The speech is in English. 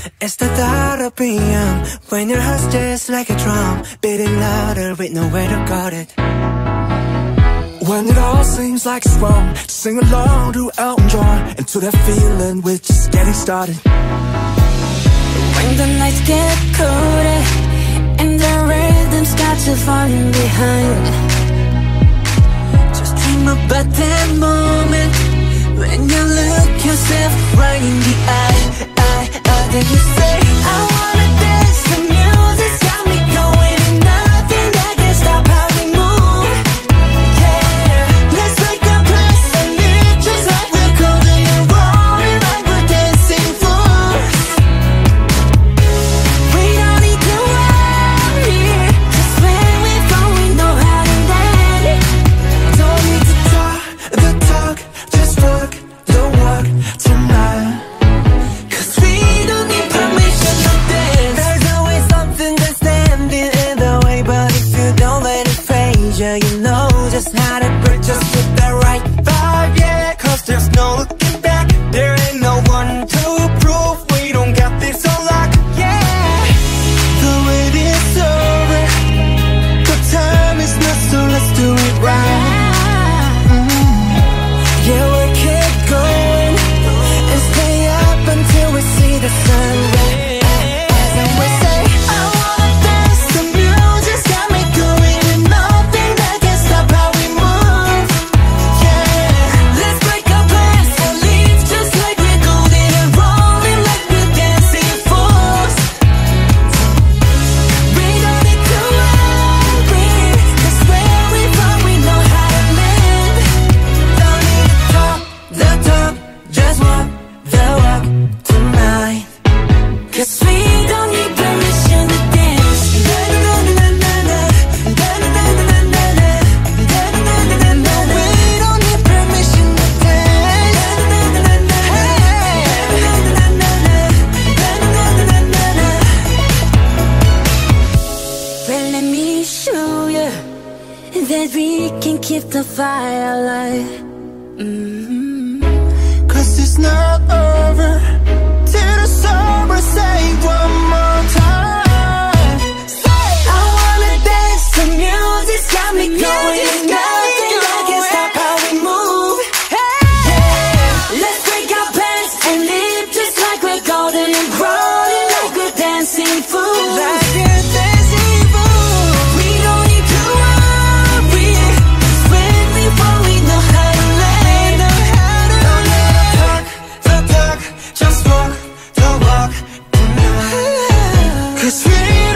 It's the thought of being young when your heart's just like a drum, beating louder with nowhere to guard it. When it all seems like it's wrong, sing along to Elton John and to that feeling we're just getting started. When the nights get colder and the rhythm's got you falling behind, just dream about that moment when you look yourself right in the eye. Then you say, I wanna dance, the music's got me going, and nothing that can stop how we move. Yeah, let's make a place and live just like we're golden and rolling like we're dancing fools. We don't need to worry, 'cause when we fall we know how to land. Don't need to talk the talk, just walk the walk tonight. You know just how to break, just with the right vibe, yeah. 'Cause there's no looking back, there ain't no one to prove we don't got this on lock, yeah. The wait is over, the time is not, so let's do it right. Yeah, we'll keep going and stay up until we see the sun rise. And we say, I wanna dance, the music's got me going, and nothing that can stop how we move. Yeah, Let's break our plans and leave just like we're golden and rolling like we're dancing fools. We don't need to worry, 'cause where we from we know how to land. don't need to talk the talk, just walk the walk tonight. 'Cause we don't need permission to dance. We don't need permission to Well, let me show you that we can keep the fire alive. 'Cause it's not over till the summer. Say one more time. I wanna dance, the music's got me going, nothing that can stop how we move. Yeah, let's break our plans and live just like we're golden and rolling like we're dancing fools. Like you're dancing fool. We don't need to worry, 'cause when we fall we know how to land. Don't need to talk the talk, just walk the walk tonight. 'Cause we